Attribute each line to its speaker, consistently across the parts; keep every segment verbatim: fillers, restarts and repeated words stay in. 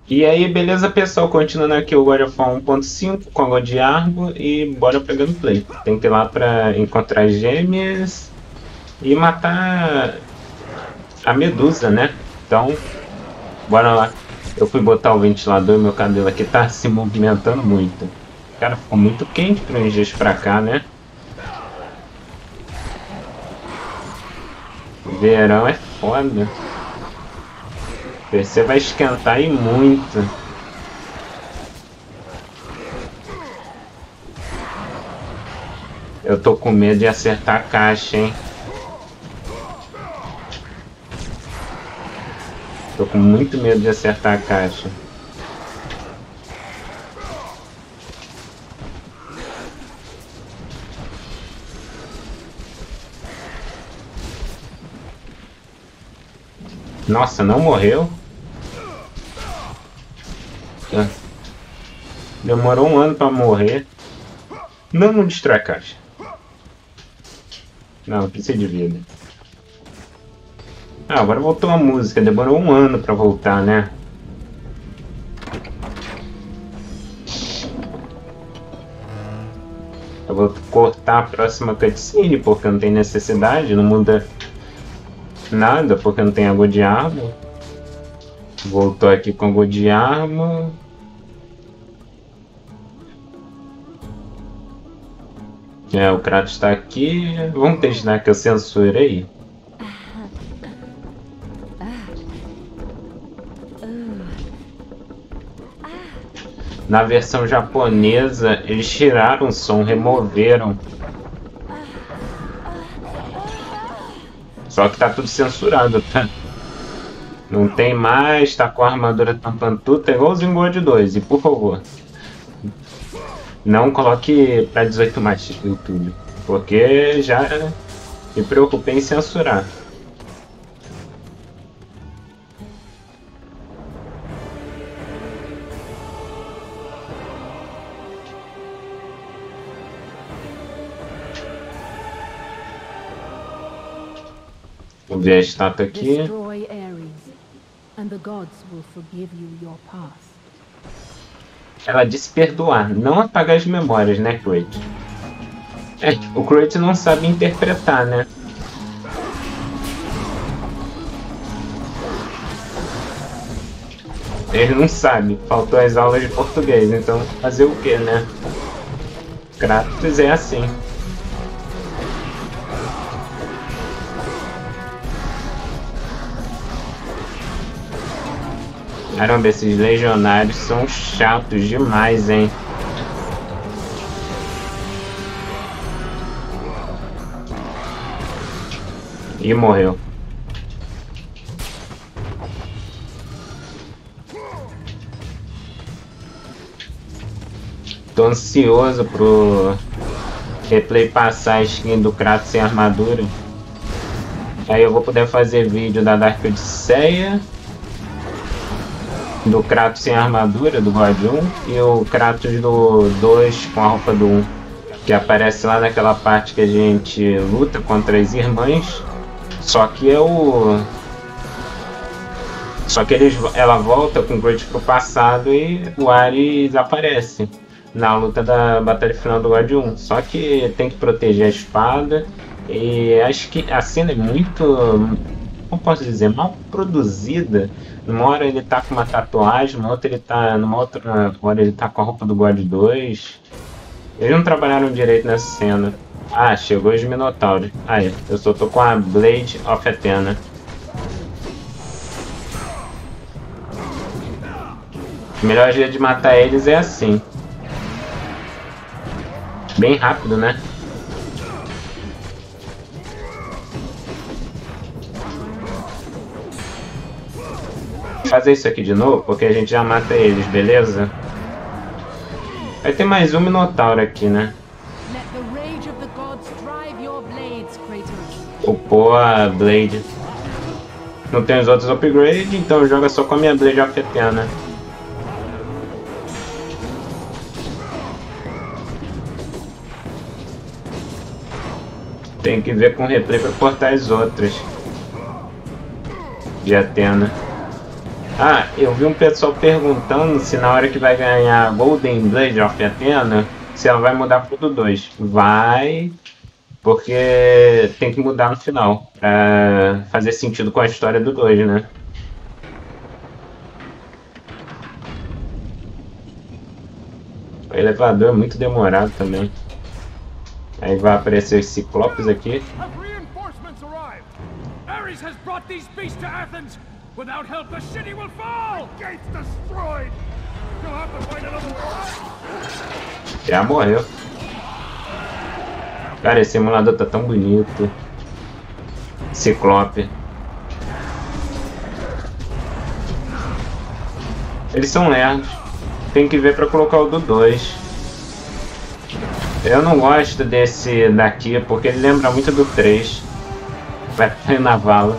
Speaker 1: E aí, beleza, pessoal? Continuando aqui o God of War um ponto cinco com a God Armor e bora pra gameplay. Tem que ir lá pra encontrar as gêmeas e matar a Medusa, né? Então, bora lá. Eu fui botar o ventilador e meu cabelo aqui tá se movimentando muito. Cara, ficou muito quente pra uns dias pra cá, né? Verão é foda. Você vai esquentar e muito. Eu tô com medo de acertar a caixa, hein? Tô com muito medo de acertar a caixa. Nossa, não morreu? Demorou um ano pra morrer. Não, não destrói a caixa. Não, precisa de vida. Ah, agora voltou a música. Demorou um ano pra voltar, né? Eu vou cortar a próxima cutscene porque não tem necessidade. Não muda nada porque não tem a God Armor. Voltou aqui com a God Armor. É, o Kratos está aqui. Vamos testar que eu censurei. Na versão japonesa, eles tiraram o som, removeram. Só que tá tudo censurado, tá? Não tem mais, tá com a armadura tampando tudo, tá igualzinho God dois. E por favor, não coloque pra dezoito mais no YouTube, porque já me preocupei em censurar. Vamos ver a estátua aqui.
Speaker 2: Destroy Ares, and the gods will forgive you your past.
Speaker 1: Ela disse perdoar, não apagar as memórias, né, Kratos? É, o Kratos não sabe interpretar, né? Ele não sabe, faltou as aulas de português, então fazer o que, né? Kratos é assim. Caramba, esses legionários são chatos demais, hein? E morreu. Tô ansioso pro replay passar a skin do Kratos sem armadura. Aí eu vou poder fazer vídeo da Dark Odisseia, do Kratos sem armadura, do God um, e o Kratos do dois com a roupa do um, que aparece lá naquela parte que a gente luta contra as irmãs, só que é o... Só que eles, ela volta com o Kratos pro passado e o Ares aparece na luta da batalha final do God um, só que tem que proteger a espada, e acho que a cena é muito... como posso dizer, mal produzida. Numa hora ele tá com uma tatuagem, numa outra ele tá, numa outra hora ele tá com a roupa do God dois. Eles não trabalharam direito nessa cena. Ah, chegou os Minotauros. Aí, eu só tô com a Blade of Athena. O melhor jeito de matar eles é assim. Bem rápido, né? Fazer isso aqui de novo, porque a gente já mata eles, beleza? Vai ter mais um Minotauro aqui, né? Upou a Blade. Não tem os outros upgrades, então joga só com a minha Blade of Athena. Tem que ver com replay para cortar as outras de Athena. Ah, eu vi um pessoal perguntando se na hora que vai ganhar Golden Blade of Athena, se ela vai mudar pro do dois. Vai, porque tem que mudar no final, pra fazer sentido com a história do dois, né? O elevador é muito demorado também. Aí vai aparecer os ciclopes aqui.
Speaker 3: Ares has brought these beasts to Athens. Without help, the city will fall. The gates destroyed. You'll have to find another way.
Speaker 1: Já morreu. Cara, esse simulador tá tão bonito. Ciclope. Eles são lerdos. Tem que ver pra colocar o do dois. Eu não gosto desse daqui porque ele lembra muito do três. Vai na vala.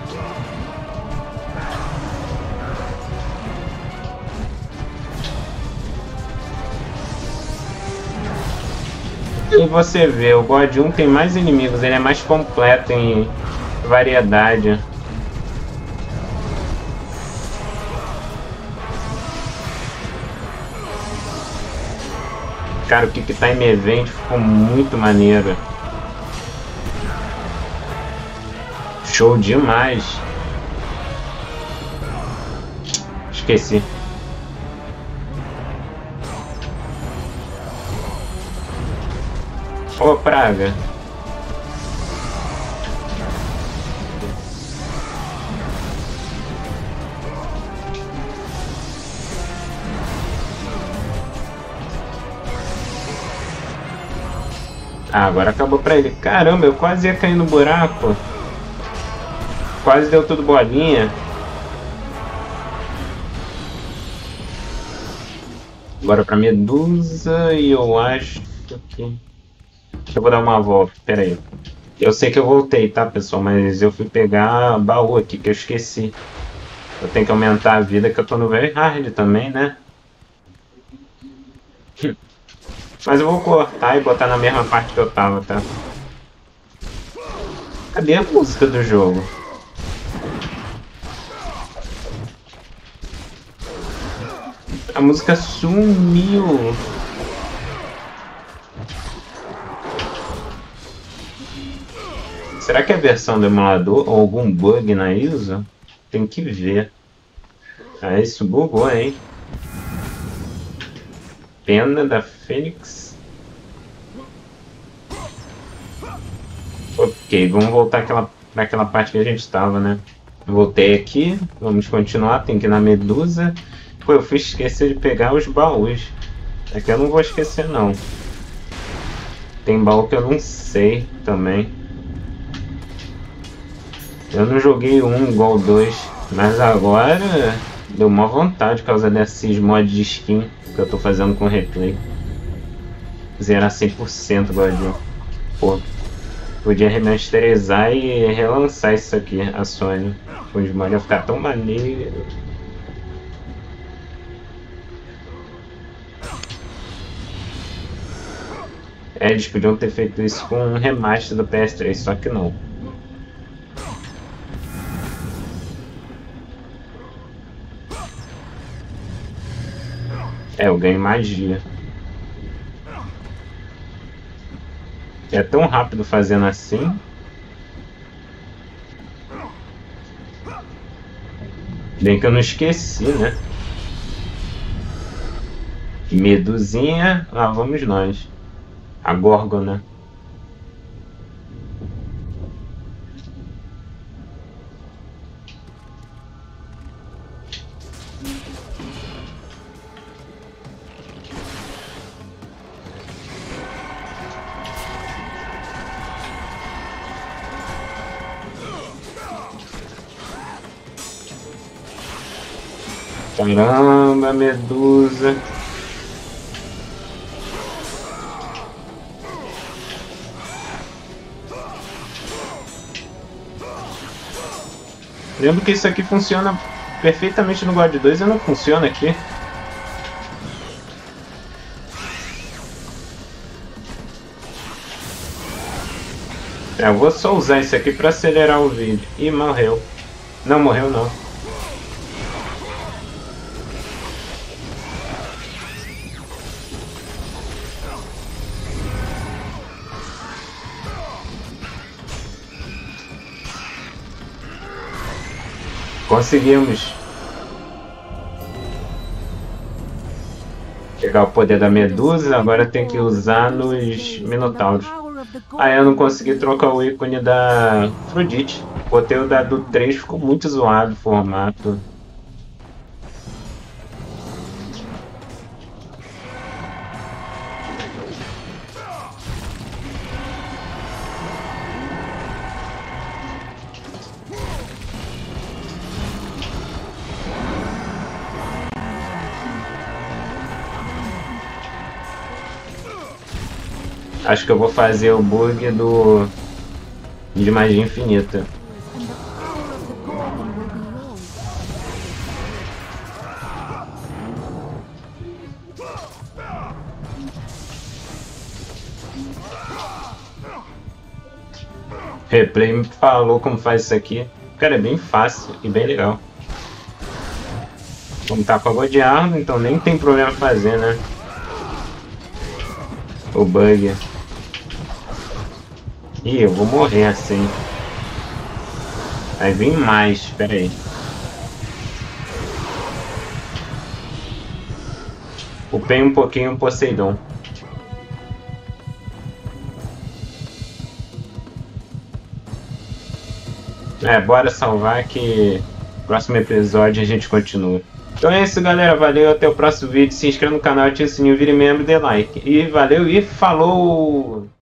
Speaker 1: E você vê, o God um tem mais inimigos, ele é mais completo em variedade. Cara, o Kick Time Event ficou muito maneiro. Show demais. Esqueci. Ô, praga. Ah, agora acabou pra ele. Caramba, eu quase ia cair no buraco. Quase deu tudo bolinha. Bora pra Medusa e eu acho que... Eu vou dar uma volta, pera aí. Eu sei que eu voltei, tá, pessoal? Mas eu fui pegar baú aqui que eu esqueci. Eu tenho que aumentar a vida que eu tô no very hard também, né? Mas eu vou cortar e botar na mesma parte que eu tava, tá? Cadê a música do jogo? A música sumiu. Será que é a versão do emulador ou algum bug na I S O? Tem que ver. Ah, isso bugou, hein? Pena da Fênix. Ok, vamos voltar àquela, naquela parte que a gente estava, né? Voltei aqui, vamos continuar. Tem que ir na Medusa. Pô, eu fui esquecer de pegar os baús. Aqui eu não vou esquecer, não. Tem baú que eu não sei também. Eu não joguei um igual dois, mas agora deu uma vontade por causa desses mods de skin que eu tô fazendo com replay. Zerar cem por cento God um. Pô, podia remasterizar e relançar isso aqui, a Sony. Os mods iam ficar tão maneiro. É, eles podiam ter feito isso com um remaster do P S três, só que não. É, eu ganho magia. É tão rápido fazendo assim. Bem que eu não esqueci, né? Medusinha, lá vamos nós. A Górgona. Caramba, Medusa. Lembro que isso aqui funciona perfeitamente no God dois e não funciona aqui. É, eu vou só usar isso aqui para acelerar o vídeo. Ih, morreu. Não morreu não. Conseguimos. Pegar o poder da Medusa, agora tem que usar nos Minotauros. Ah, eu não consegui trocar o ícone da Afrodite. Botei o da do três, ficou muito zoado o formato. Acho que eu vou fazer o bug do de magia infinita. Replay me falou como faz isso aqui. Cara, é bem fácil e bem legal. Como tá com a God Armor, então nem tem problema fazer, né? O bug. Ih, eu vou morrer assim. Vai vir mais, espera aí. Upei um pouquinho o Poseidon. É, bora salvar que no próximo episódio a gente continua. Então é isso, galera. Valeu, até o próximo vídeo. Se inscreva no canal, ative o sininho, vire membro e dê like. E valeu e falou!